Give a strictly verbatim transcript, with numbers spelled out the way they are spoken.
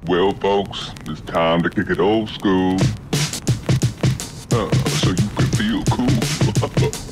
Well, folks, it's time to kick it old school. Uh, so you can feel cool.